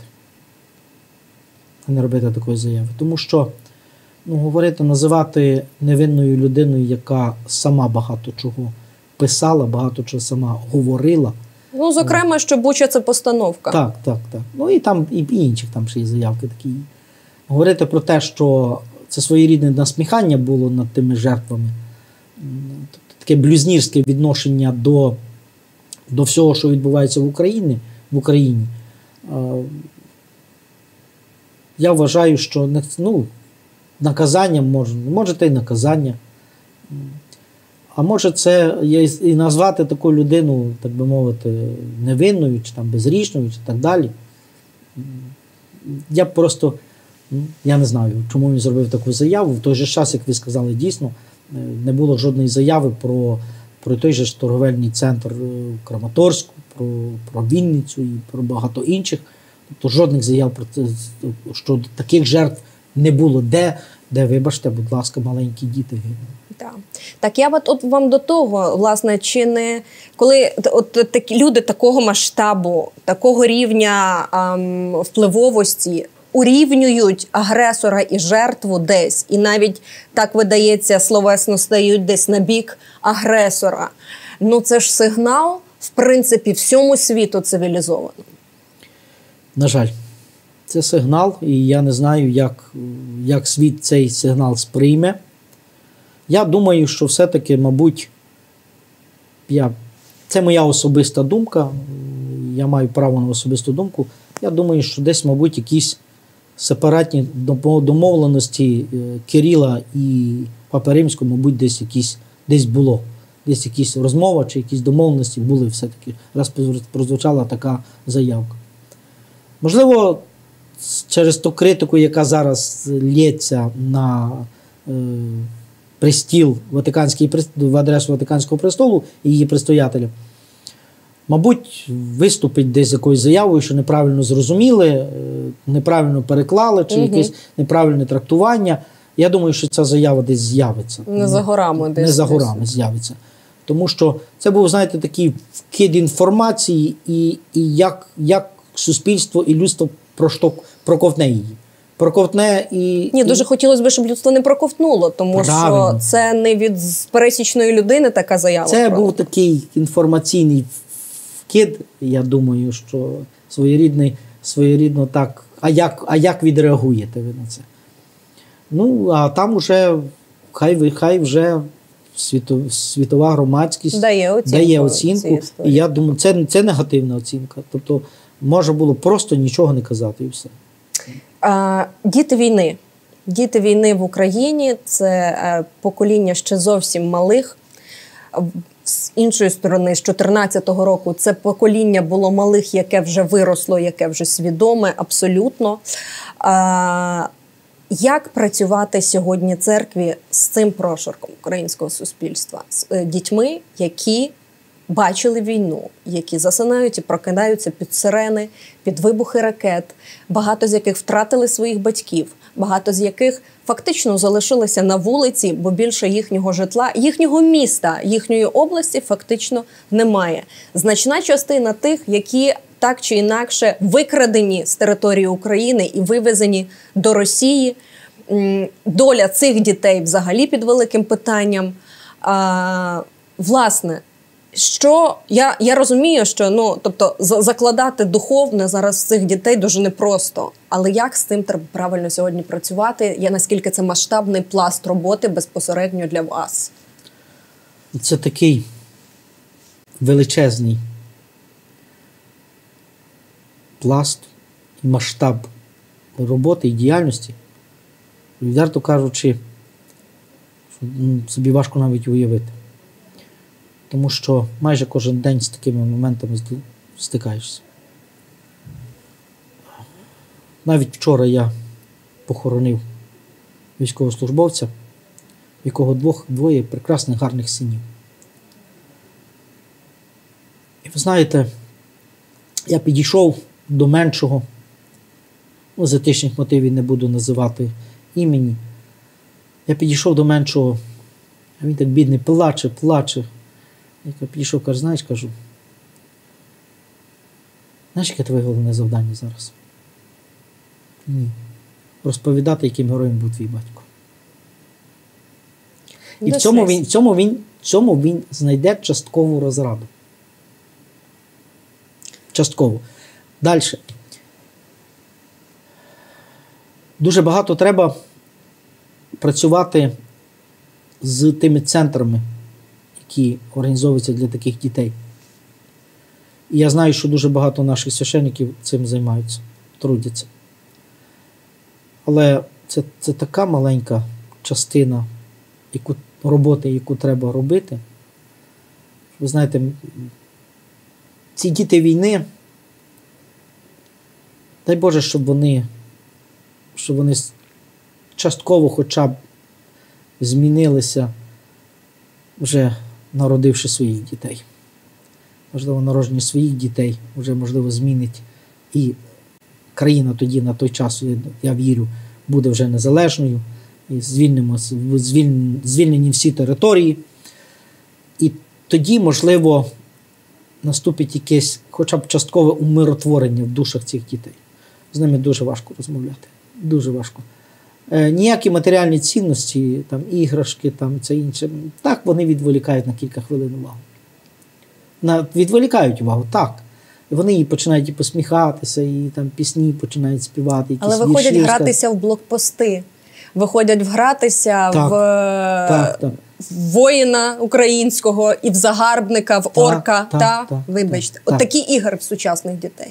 а не робити такої заяви. Тому що, ну, говорити, називати невинною людиною, яка сама багато чого писала, багато чого сама говорила. Ну, зокрема, що Буча – це постановка. Так, так, так. Ну, і там, і інших там ще є заявки такі. Говорити про те, що це своєрідне насміхання було над тими жертвами, тобто таке блюзнірське відношення до, до всього, що відбувається в Україні, в Україні. Я вважаю, що, ну, наказання може, може те й наказання, а може це і назвати таку людину, так би мовити, невинною, чи там безрічною, чи так далі. Я просто, я не знаю, чому він зробив таку заяву. В той же час, як ви сказали, дійсно, не було жодної заяви про, про той же ж торговельний центр в Краматорську, про, про Вінницю і про багато інших. Тобто жодних заяв про це, що таких жертв не було. Де, де, вибачте, будь ласка, маленькі діти гинули. Так. Так, я от, от вам до того, власне, чи не, коли от такі люди такого масштабу, такого рівня ем, впливовості урівнюють агресора і жертву десь, і навіть, так видається, словесно стають десь на бік агресора, ну це ж сигнал, в принципі, всьому світу цивілізованому. На жаль, це сигнал, і я не знаю, як, як світ цей сигнал сприйме. Я думаю, що все-таки, мабуть, я, це моя особиста думка, я маю право на особисту думку. Я думаю, що десь, мабуть, якісь сепаратні домовленості Кирила і Папи Римського, мабуть, десь якісь, десь було. Десь якісь розмова чи якісь домовленості були все-таки, раз прозвучала така заявка. Можливо, через ту критику, яка зараз лється на е, престіл Ватиканський, в адресу Ватиканського престолу і її предстоятеля, мабуть, виступить десь з якоюсь заявою, що неправильно зрозуміли, неправильно переклали, чи угу. якесь неправильне трактування. Я думаю, що ця заява десь з'явиться. Не за горами десь. Не за горами з'явиться. Тому що це був, знаєте, такий вкид інформації, і, і як, як суспільство і людство проштовх, проковтне її. Проковтне і... Ні, дуже хотілося б, щоб людство не проковтнуло, тому Правильно. Що це не від пересічної людини така заява. Це правда. Був такий інформаційний вкид, я думаю, що своєрідний, своєрідно так, а як, а як відреагуєте ви на це? Ну, а там вже, хай, хай вже світова, світова громадськість дає оцінку. Дає оцінку і я думаю, це, це негативна оцінка. Тобто, може було просто нічого не казати і все. А, діти війни. Діти війни в Україні – це покоління ще зовсім малих. З іншої сторони, з дві тисячі чотирнадцятого року це покоління було малих, яке вже виросло, яке вже свідоме, абсолютно. А, як працювати сьогодні церкві з цим прошарком українського суспільства? З дітьми, які бачили війну, які засинають і прокидаються під сирени, під вибухи ракет, багато з яких втратили своїх батьків, багато з яких фактично залишилися на вулиці, бо більше їхнього житла, їхнього міста, їхньої області фактично немає. Значна частина тих, які так чи інакше викрадені з території України і вивезені до Росії. Доля цих дітей взагалі під великим питанням. А, власне, що я, я розумію, що ну, тобто, закладати духовне зараз цих дітей дуже непросто. Але як з цим треба правильно сьогодні працювати? Я наскільки це масштабний пласт роботи безпосередньо для вас? Це такий величезний пласт і масштаб роботи і діяльності. Відверто кажучи, що собі важко навіть уявити. Тому що майже кожен день з такими моментами стикаєшся. Навіть вчора я похоронив військовослужбовця, в якого двох, двоє прекрасних, гарних синів. І ви знаєте, я підійшов до меншого, ну, з етичних мотивів не буду називати імені. Я підійшов до меншого, а він так бідний, плаче, плаче. Я підійшов, каже, знаєш, кажу, знаєш, яке твоє головне завдання зараз? Ні. Розповідати, яким героєм був твій батько. І в цьому він, цьому, він, цьому він знайде часткову розраду. Частково. Далі. Дуже багато треба працювати з тими центрами, які організовуються для таких дітей. І я знаю, що дуже багато наших священників цим займаються, трудяться. Але це, це така маленька частина яку, роботи, яку треба робити. Ви знаєте, ці діти війни, дай Боже, щоб вони, щоб вони частково хоча б змінилися, вже народивши своїх дітей. Можливо, народження своїх дітей вже, можливо, змінить і країна тоді на той час, я вірю, буде вже незалежною, і звільнимо, звіль, звільнені всі території. І тоді, можливо, наступить якесь хоча б часткове умиротворення в душах цих дітей. З ними дуже важко розмовляти. Дуже важко. Е, ніякі матеріальні цінності, там, іграшки, там, це інше, так, вони відволікають на кілька хвилин увагу. На, відволікають увагу, так. І вони і починають і посміхатися, і там пісні починають співати. Якісь але виходять вірші, гратися в блокпости. Виходять гратися так, в, так, так. в воїна українського і в загарбника, в так, орка. Так, та? так, Вибачте. так, От так. такі ігри в сучасних дітей.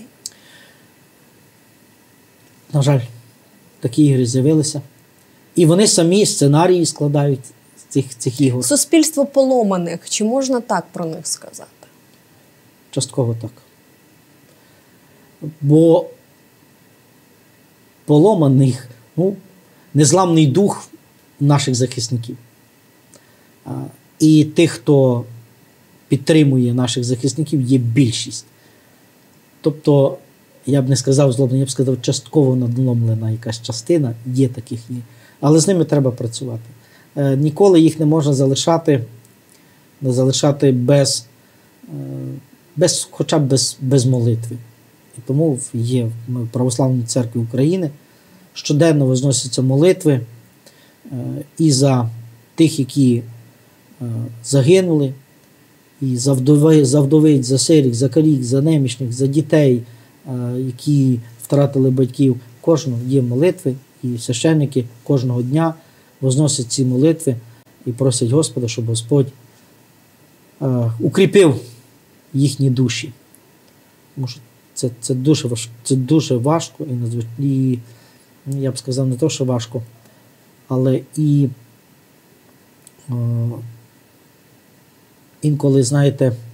На жаль, такі ігри з'явилися. І вони самі сценарії складають цих, цих ігор. Суспільство поломаних. Чи можна так про них сказати? Частково так. Бо поломаних, ну, незламний дух наших захисників. І тих, хто підтримує наших захисників, є більшість. Тобто, я б не сказав злобно, я б сказав, частково надломлена якась частина, є таких є. Але з ними треба працювати. Е, ніколи їх не можна залишати, не залишати без, е, без, хоча б без, без молитви. І тому є в Православній церкві України щоденно возносяться молитви е, і за тих, які е, загинули, і за вдовиць, за, вдовиць, за сиріт, за калік, за немічних, за дітей, е, які втратили батьків. Кожного є молитви, і священники кожного дня возносять ці молитви і просять Господа, щоб Господь е, укріпив їхні душі. Тому що це, це, дуже, важ, це дуже важко і, надзвич... і, я б сказав, не то, що важко, але і е, інколи, знаєте, е,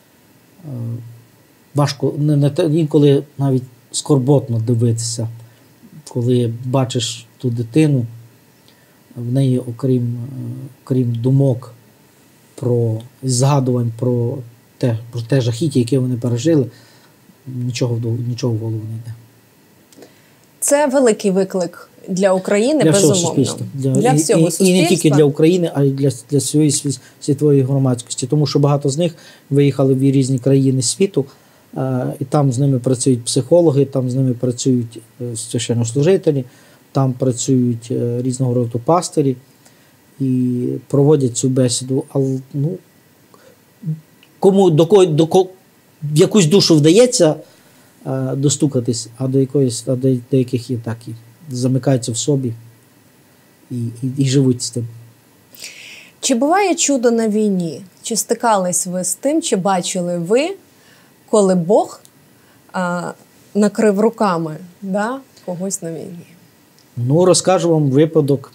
важко, не, не, інколи навіть скорботно дивитися, коли бачиш ту дитину, в неї, окрім, окрім думок про згадувань про те, про те жахіття, яке вони пережили, нічого, нічого в голову не йде. Це великий виклик для України, для безумовно. Всього суспільства. Для, для і, всього і, суспільства. І не тільки для України, а й для, для своєї світової громадськості. Тому що багато з них виїхали в різні країни світу, е, і там з ними працюють психологи, там з ними працюють е, священнослужителі, там працюють е, різного роду пастирі і проводять цю бесіду. Але, ну, кому, до кого, до кого, в якусь душу вдається е, достукатись, а до якоїсь, а до деяких і так і замикаються в собі і, і, і живуть з тим. Чи буває чудо на війні? Чи стикались ви з тим, чи бачили ви, коли Бог а, накрив руками, да, когось на війні? Ну, розкажу вам випадок.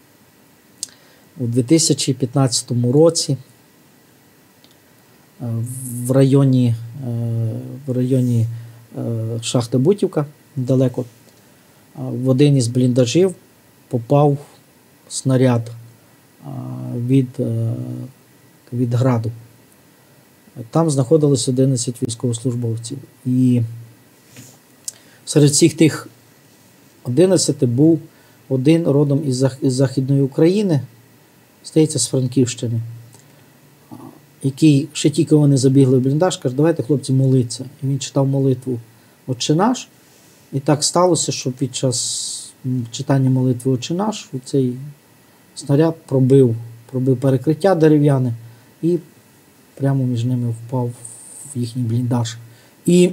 У дві тисячі п'ятнадцятому році в районі, в районі шахти Бутівка, недалеко, в один із бліндажів попав снаряд від, від граду. Там знаходилось одинадцять військовослужбовців. І серед всіх тих одинадцяти був один родом із Західної України, здається, з Франківщини, який ще тільки вони забігли в бліндаж, каже, давайте, хлопці, молитися. І він читав молитву «Отче наш». І так сталося, що під час читання молитви «Отче наш» цей снаряд пробив, пробив перекриття дерев'яне і прямо між ними впав в їхній бліндаж. І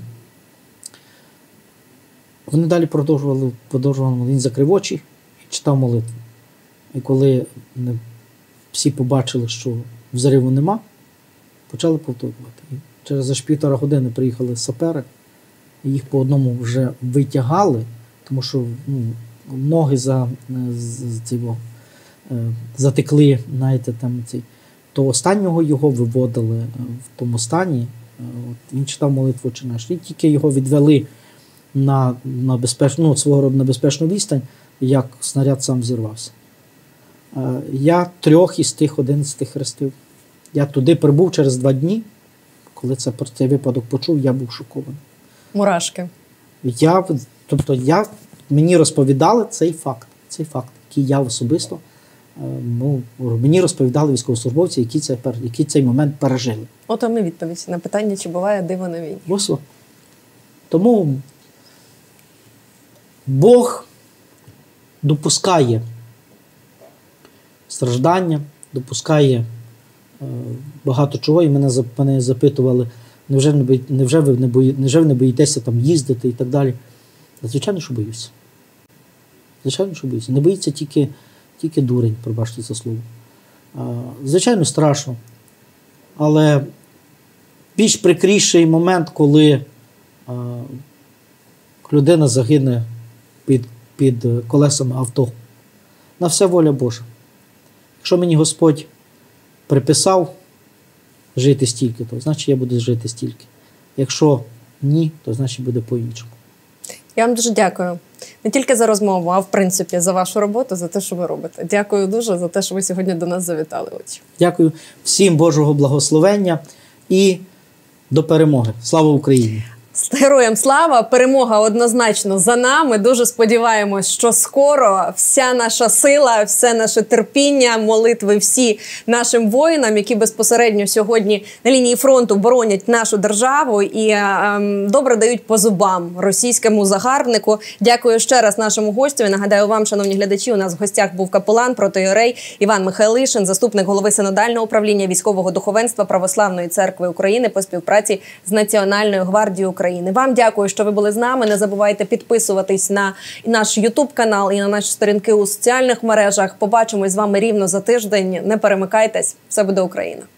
вони далі продовжували, продовжували, він закрив очі і читав молитву. І коли всі побачили, що взриву нема, почали повторювати. І через аж півтора години приїхали сапери, і їх по одному вже витягали, тому що ну, ноги за, за, цього, затекли, знаєте, там цей. То останнього його виводили в тому стані. От, він читав молитву «Отче наш». І тільки його відвели на, на, безпеч, ну, свого роду на безпечну відстань, як снаряд сам зірвався. Я трьох із тих одинадцяти хрестив. Я туди прибув через два дні. Коли це, цей випадок почув, я був шокований. Мурашки. Я, тобто я, мені розповідали цей факт, цей факт, який я особисто, ну, мені розповідали військовослужбовці, які цей, які цей момент пережили. От вам і відповідь на питання, чи буває диво на війні. Ось. Тому Бог допускає страждання, допускає е, багато чого, і мене, мене запитували, невже, не бої, невже, ви не бої, невже ви не боїтеся там їздити і так далі. Звичайно, що боюся. Звичайно, що боюся. Не боїться тільки, тільки дурень, пробачте за слово. Е, звичайно, страшно. Але більш прикріший момент, коли е, людина загине під, під колесами авто. На все воля Божа. Якщо мені Господь приписав жити стільки, то значить я буду жити стільки. Якщо ні, то значить буде по-іншому. Я вам дуже дякую. Не тільки за розмову, а в принципі за вашу роботу, за те, що ви робите. Дякую дуже за те, що ви сьогодні до нас завітали. Дякую всім Божого благословення і до перемоги. Слава Україні! Героям слава! Перемога однозначно за нами. Дуже сподіваємось, що скоро вся наша сила, все наше терпіння, молитви всі нашим воїнам, які безпосередньо сьогодні на лінії фронту боронять нашу державу і ем, добре дають по зубам російському загарбнику. Дякую ще раз нашому гостю. І нагадаю вам, шановні глядачі, у нас в гостях був капелан, протоієрей Іван Михайлишин, заступник голови Синодального управління військового духовенства Православної церкви України по співпраці з Національною гвардією України. України. Вам дякую, що ви були з нами. Не забувайте підписуватись на наш ютуб канал і на наші сторінки у соціальних мережах. Побачимось з вами рівно за тиждень. Не перемикайтесь. Все буде Україна.